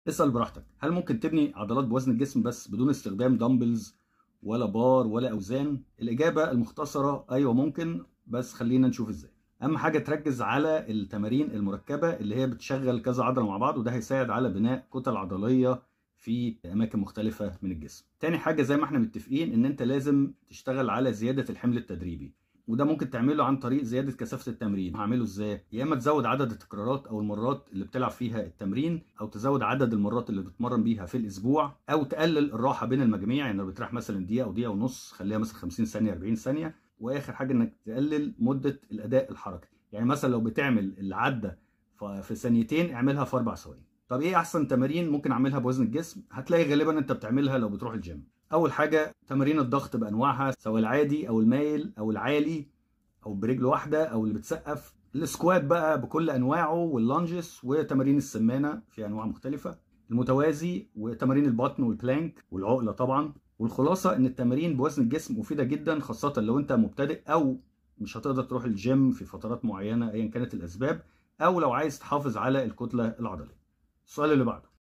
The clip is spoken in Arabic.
اسأل براحتك، هل ممكن تبني عضلات بوزن الجسم بس بدون استخدام دمبلز ولا بار ولا أوزان؟ الإجابة المختصرة أيوة ممكن، بس خلينا نشوف إزاي. أهم حاجة تركز على التمارين المركبة اللي هي بتشغل كذا عضلة مع بعض، وده هيساعد على بناء كتل عضلية في أماكن مختلفة من الجسم. تاني حاجة زي ما احنا متفقين إن أنت لازم تشتغل على زيادة الحمل التدريبي، وده ممكن تعمله عن طريق زيادة كثافة التمرين. هعمله ازاي؟ يا اما تزود عدد التكرارات او المرات اللي بتلعب فيها التمرين، او تزود عدد المرات اللي بتتمرن بيها في الاسبوع، او تقلل الراحة بين المجاميع، يعني لو بتريح مثلا دقيقة او دقيقة ونص خليها مثلا 50 ثانية 40 ثانية. واخر حاجة انك تقلل مدة الاداء الحركي، يعني مثلا لو بتعمل العدة في ثانيتين اعملها في 4 ثواني. طب ايه احسن تمارين ممكن اعملها بوزن الجسم؟ هتلاقي غالبا انت بتعملها لو بتروح الجيم. اول حاجة تمارين الضغط بانواعها، سواء العادي او المايل او العالي او برجل واحده او اللي بتسقف، السكوات بقى بكل انواعه، واللانجز، وتمارين السمانه في انواع مختلفه، المتوازي، وتمارين البطن والبلانك والعقله طبعا. والخلاصه ان التمارين بوزن الجسم مفيده جدا، خاصه لو انت مبتدئ او مش هتقدر تروح الجيم في فترات معينه ايا كانت الاسباب، او لو عايز تحافظ على الكتله العضليه. السؤال اللي بعده: